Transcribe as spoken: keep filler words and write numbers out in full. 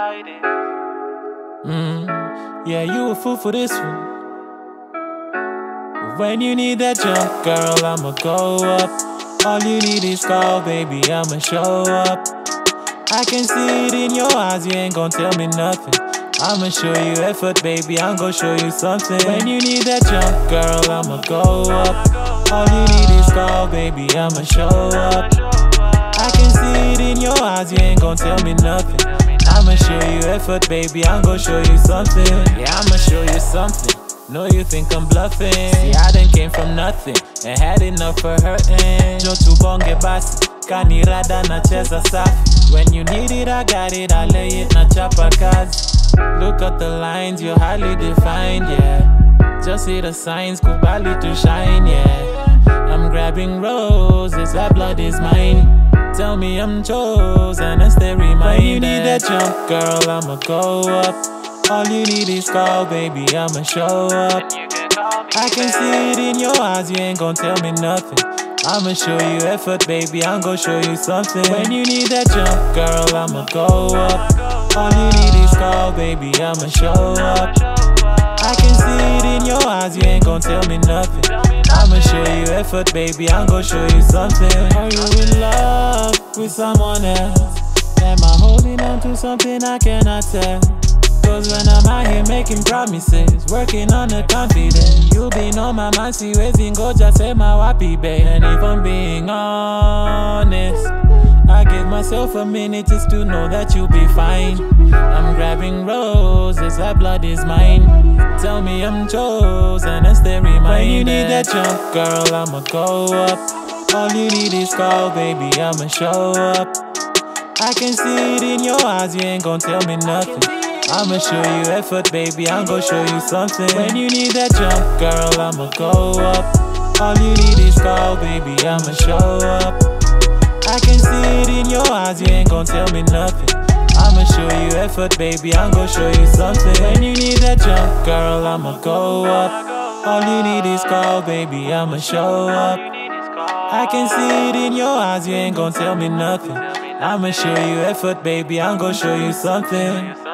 Mm, yeah, you a fool for this one. When you need that jump, girl, I'ma go up. All you need is call, baby, I'ma show up. I can see it in your eyes, you ain't gon' tell me nothing. I'ma show you effort, baby, I'm gon' show you something. When you need that jump, girl, I'ma go up. All you need is call, baby, I'ma show up. I can see it in your eyes, you ain't gon' tell me nothing. I'ma show you effort, baby, I'm gon' show you something. Yeah, I'ma show you something. Know you think I'm bluffing. See, I done came from nothing and had enough for hurting. Jo tubonge basi, kanirada na cheza safi. When you need it, I got it, I lay it na chapa kazi. Look at the lines, you're highly defined, yeah. Just see the signs, kubali to shine, yeah. I'm grabbing roses, that blood is mine. Tell me I'm chosen, that's the reminder. When you need that jump, girl, I'ma go up. All you need is call, baby, I'ma show up. I can see it in your eyes, you ain't gon' tell me nothing. I'ma show you effort, baby, I'm gon' show you something. When you need that jump, girl, I'ma go up. All you need is call, baby, I'ma show up. I can see it in your eyes, you ain't gon' tell me nothing. I'ma show you effort, baby, I'm gon' show you something. Are you in love with someone else? Am I holding on to something I cannot tell? Cause when I'm out here making promises, working on the confidence, you been on my mind, see waiting, go just say my wapi, babe. And if I'm being honest, I give myself a minute just to know that you'll be fine. I'm grabbing roses, that blood is mine. Tell me I'm chosen, that's the reminder. When you need that jump, girl, I'ma go up. All you need is call, baby, I'ma show up. I can see it in your eyes, you ain't gon' tell me nothing. I'ma show you effort, baby, I'm gon' show you something. When you need that jump, girl, I'ma go up. All you need is call, baby, I'ma show up. I can see it in your eyes, you ain't gon' tell me nothing. I'ma show you effort, baby, I'm gon' show you something. When you need that jump, girl, I'ma go up. All you need is call, baby, I'ma show up. I can see it in your eyes, you ain't gon' tell me nothing. I'ma show you effort, baby, I'm gon' show you something.